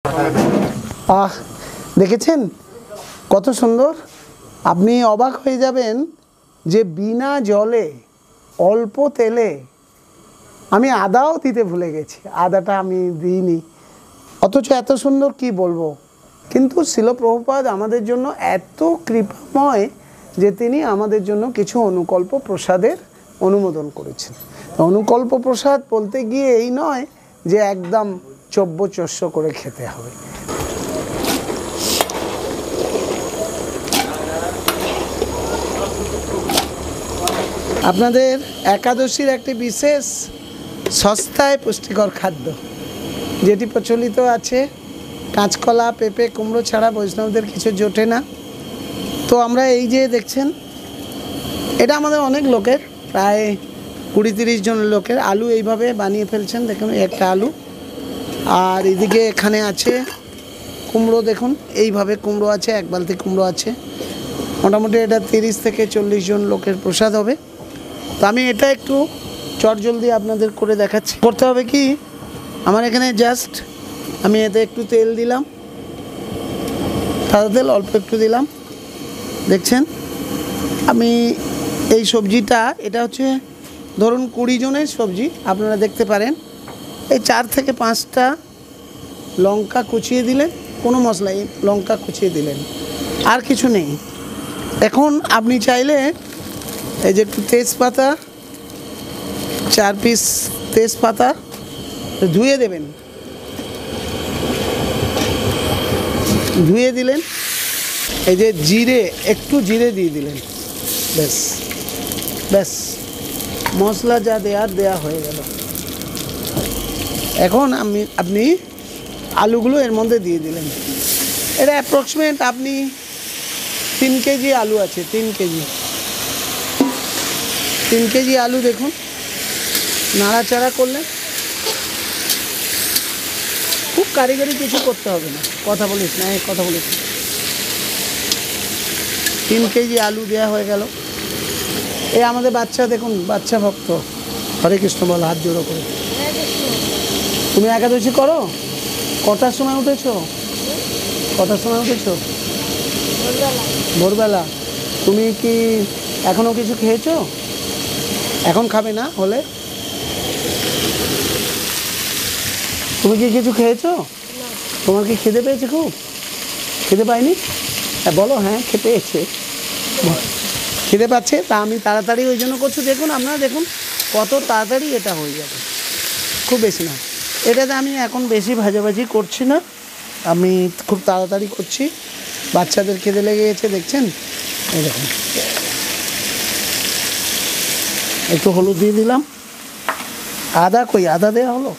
আহ দেখেছেন কত সুন্দর। আপনি অবাক হয়ে যাবেন যে বিনা জলে অল্প তেলে, আমি আদাও দিতে ভুলে গেছি, আদাটা আমি দিইনি, অথচ এত সুন্দর কি বলবো। কিন্তু শিল প্রভুপাদ আমাদের জন্য এত কৃপাময় যে তিনি আমাদের জন্য কিছু অনুকল্প প্রসাদের অনুমোদন করেছেন। অনুকল্প প্রসাদ বলতে গিয়ে এই নয় যে একদম চব্য করে খেতে হবে। আপনাদের একাদশীর একটি বিশেষ সস্তায় পুষ্টিকর খাদ্য যেটি প্রচলিত আছে, কাঁচকলা, পেঁপে, কুমড়ো ছাড়া বৈষ্ণবদের কিছু জোটে না। তো আমরা এই যে দেখছেন, এটা আমাদের অনেক লোকের, প্রায় 20-30 জন লোকের আলু এইভাবে বানিয়ে ফেলছেন। দেখুন একটা আলু, আর এদিকে এখানে আছে কুমড়ো, দেখুন এইভাবে কুমড়ো আছে, এক বালতি কুমড়ো আছে। মোটামুটি এটা 30 থেকে 40 জন লোকের প্রসাদ হবে। তো আমি এটা একটু চটজলদি আপনাদের করে দেখাচ্ছি। করতে হবে কি, আমার এখানে জাস্ট আমি এতে একটু তেল দিলাম, সাদা তেল অল্প একটু দিলাম। দেখছেন আমি এই সবজিটা, এটা হচ্ছে ধরুন 20 জনের সবজি, আপনারা দেখতে পারেন। এই 4 থেকে 5টা লঙ্কা কুচিয়ে দিলেন, কোনো মশলাই, লঙ্কা কুচিয়ে দিলেন, আর কিছু নেই। এখন আপনি চাইলে এই যে একটু তেজপাতা, 4 পিস তেজপাতা ধুয়ে দেবেন, ধুয়ে দিলেন। এই যে জিরে, একটু জিরে দিয়ে দিলেন, ব্যাস ব্যাস, মশলা যা দেওয়ার দেয়া হয়ে গেল। এখন আপনি আলুগুলো এর মধ্যে দিয়ে দিলেন। এটা অ্যাপ্রক্সিমেট আপনি 3 কেজি আলু আছে, 3 কেজি আলু। দেখুন নাড়াচাড়া করলেন, খুব কারিগরি কিছু করতে হবে না। কথা বলিস না, কথা বলিস না। 3 কেজি আলু দেওয়া হয়ে গেল। এই আমাদের বাচ্চা, দেখুন বাচ্চা ভক্ত, হরে কৃষ্ণ বল হাত জোড়ো করে। তুমি একাদশী করো? কটার সময় উঠেছো? কটার সময় উঠেছো? ভোরবেলা। তুমি কি এখনো কিছু খেয়েছো? এখন খাবে না হলে? তুমি কি কিছু খেয়েছো? তোমার কি খিদে পেয়েছে? খুব খিদে পায়নি? হ্যাঁ বলো, হ্যাঁ খেতে পেয়েছে, খিদে পাচ্ছে। তা আমি তাড়াতাড়ি ওই জন্য করছি। দেখুন আপনারা, দেখুন কত তাড়াতাড়ি এটা হয়ে যাবে, খুব বেশি না। এটাতে আমি এখন বেশি ভাজাভাজি করছি না, আমি খুব তাড়াতাড়ি করছি। বাচ্চাদের খিদে লেগে গেছে, দেখছেন। এই দেখুন একটু হলুদ দিয়ে দিলাম। আদা কই, আদা দেওয়া হলো?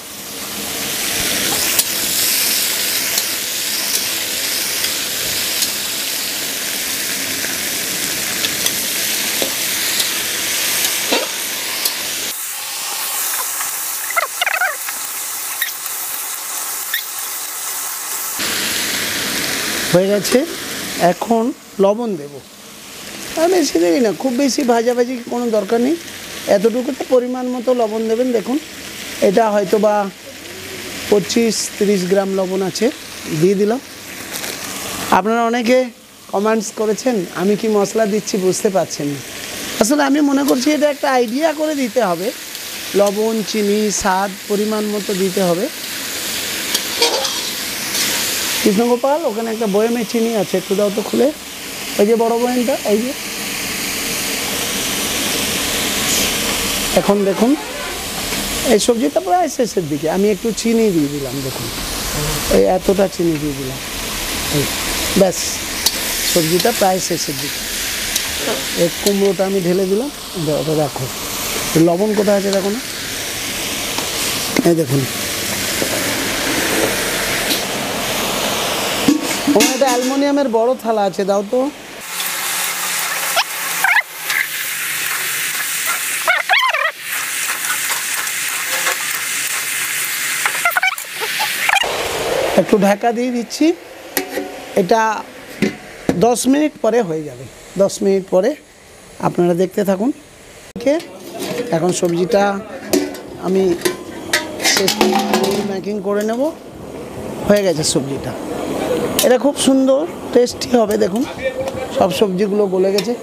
হয়ে গেছে। এখন লবণ দেব, আর বেশি দেরি না, খুব বেশি ভাজাভাজি কোনো দরকার নেই। এতটুকুতে পরিমাণ মতো লবণ দেবেন। দেখুন এটা হয়তো বা 25-30 গ্রাম লবণ আছে, দিয়ে দিলাম। আপনারা অনেকে কমেন্টস করেছেন আমি কি মশলা দিচ্ছি বুঝতে পারছেন না। আসলে আমি মনে করছি এটা একটা আইডিয়া করে দিতে হবে। লবণ, চিনি, স্বাদ পরিমাণ মতো দিতে হবে। কৃষ্ণগোপাল, ওখানে একটা বয়ামে চিনি আছে, একটু দাও তো খুলে। এই যে বড় বয়ামটা, এই যে। এখন দেখুন এই সবজিটা প্রায় শেষের দিকে, আমি একটু চিনি দিয়ে দিলাম। দেখুন এই এতটা চিনি দিয়ে দিলাম, এই ব্যাস, সবজিটা প্রায় শেষের দিকে। এই কুমড়োটা আমি ঢেলে দিলাম। ওটা রাখো, লবণ কোথায় আছে দেখো না, এই দেখুন। ওখানে একটা অ্যালুমিনিয়ামের বড় থালা আছে, দাও তো। একটু ঢাকা দিয়ে দিচ্ছি। এটা 10 মিনিট পরে হয়ে যাবে। 10 মিনিট পরে আপনারা দেখতে থাকুন। এখন সবজিটা আমি মেকিং করে নেব। হয়ে গেছে সবজিটা। এটা খুব সুন্দর টেস্টি হবে। দেখুন সব সবজিগুলো গলে গেছে।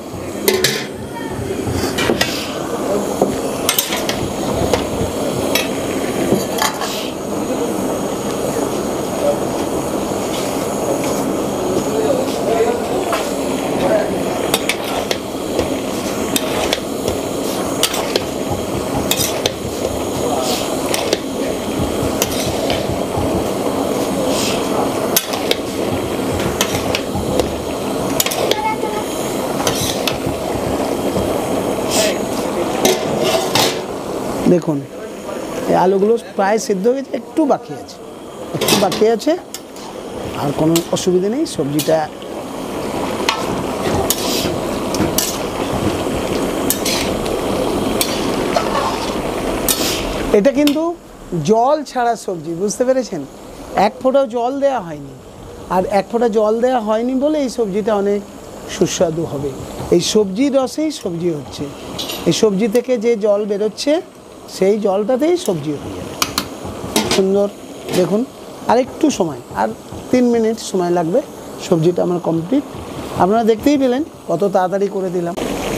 দেখুন এই আলুগুলো প্রায় সিদ্ধ হয়ে গেছে, একটু বাকি আছে, আর কোনো অসুবিধা নেই। সবজিটা এটা কিন্তু জল ছাড়া সবজি, বুঝতে পেরেছেন? এক ফোঁটাও জল দেওয়া হয়নি, আর এক ফোঁটা জল দেওয়া হয়নি বলে এই সবজিটা অনেক সুস্বাদু হবে। এই সবজির রসেই সবজি হচ্ছে, এই সবজি থেকে যে জল বেরোচ্ছে সেই জলটাতেই সবজি হয়ে যাবে। সুন্দর। দেখুন আর একটু সময়, আর 3 মিনিট সময় লাগবে, সবজিটা আমার কমপ্লিট। আপনারা দেখতেই পেলেন কত তাড়াতাড়ি করে দিলাম।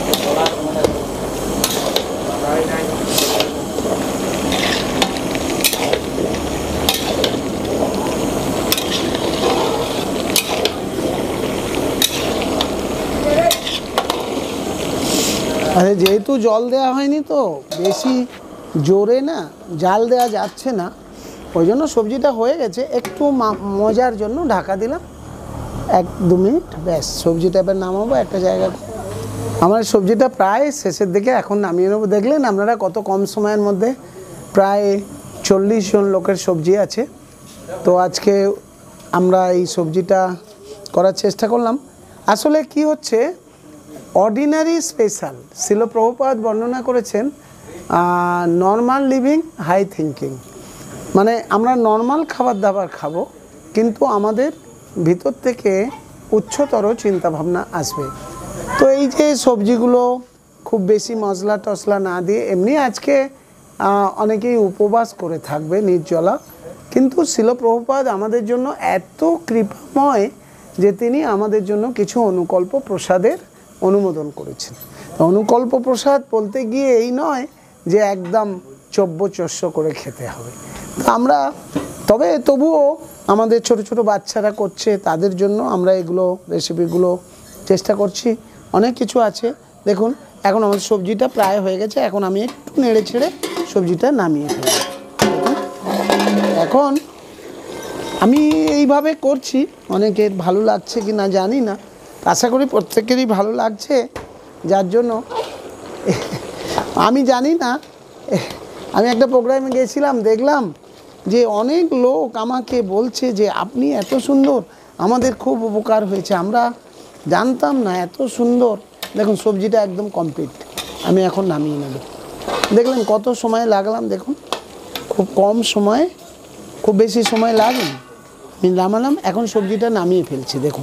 আরে যেহেতু জল দেওয়া হয়নি তো বেশি জোরে না জাল দেওয়া যাচ্ছে না, ওই জন্য সবজিটা হয়ে গেছে। একটু মজার জন্য ঢাকা দিলাম 1-2 মিনিট, ব্যাস। সবজিটা এবার নামাবো একটা জায়গা। আমার সবজিটা প্রায় শেষের দিকে, এখন নামিয়ে নেবো। দেখলেন আপনারা কত কম সময়ের মধ্যে প্রায় 40 জন লোকের সবজি আছে। তো আজকে আমরা এই সবজিটা করার চেষ্টা করলাম। আসলে কি হচ্ছে, অর্ডিনারি স্পেশাল শিল প্রভুপাদ বর্ণনা করেছেন নর্মাল লিভিং হাই থিঙ্কিং, মানে আমরা নর্মাল খাবার দাবার খাবো, কিন্তু আমাদের ভিতর থেকে উচ্চতর চিন্তাভাবনা আসবে। তো এই যে সবজিগুলো খুব বেশি মশলা টশলা না দিয়ে, এমনি আজকে অনেকেই উপবাস করে থাকবে নির্জলা, কিন্তু শিল প্রভুপাদ আমাদের জন্য এত কৃপাময় যে তিনি আমাদের জন্য কিছু অনুকল্প প্রসাদের অনুমোদন করেছেন। অনুকল্প প্রসাদ বলতে গিয়ে এই নয় যে একদম চব্য-চস্য করে খেতে হবে। আমরা তবুও আমাদের ছোট ছোট বাচ্চারা করছে, তাদের জন্য আমরা এগুলো রেসিপিগুলো চেষ্টা করছি। অনেক কিছু আছে। দেখুন এখন আমাদের সবজিটা প্রায় হয়ে গেছে, এখন আমি একটু নেড়ে ছেড়ে সবজিটা নামিয়ে ফেলব। এখন আমি এইভাবে করছি, অনেকের ভালো লাগছে কি না জানি না, আশা করি প্রত্যেকেরই ভালো লাগছে। যার জন্য আমি জানি না, আমি একটা প্রোগ্রামে গেছিলাম, দেখলাম যে অনেক লোক আমাকে বলছে যে আপনি এত সুন্দর, আমাদের খুব উপকার হয়েছে, আমরা জানতাম না এত সুন্দর। দেখুন সবজিটা একদম কমপ্লিট, আমি এখন নামিয়ে নেব। দেখলেন কত সময় লাগলাম, দেখুন খুব কম সময়ে, খুব বেশি সময় লাগেনি, আমি নামালাম। এখন সবজিটা নামিয়ে ফেলছি। দেখুন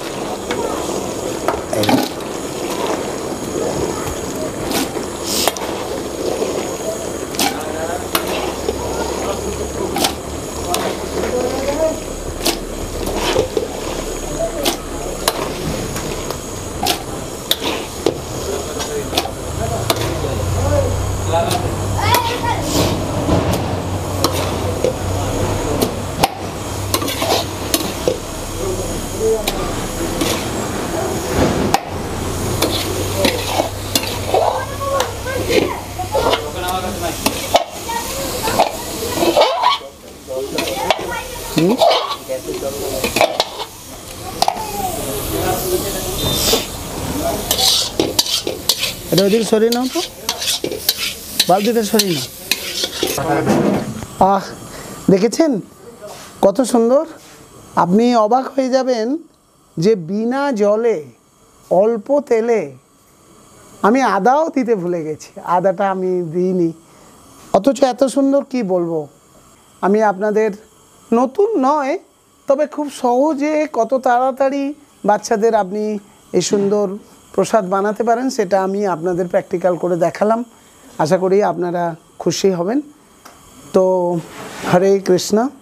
এটা ওদিকে সরিয়ে নাও তো, বালতিটা সরিয়ে নাও। দেখেছেন কত সুন্দর? আপনি অবাক হয়ে যাবেন যে বিনা জলে অল্প তেলে, আমি আদাও দিতে ভুলে গেছি, আদাটা আমি দিইনি, অথচ এত সুন্দর কি বলবো। আমি আপনাদের নতুন নয়, তবে খুব সহজে কত তাড়াতাড়ি বাচ্চাদের আপনি এই সুন্দর প্রসাদ বানাতে পারেন সেটা আমি আপনাদের প্র্যাকটিক্যাল করে দেখালাম। আশা করি আপনারা খুশি হবেন। তো হরে কৃষ্ণ।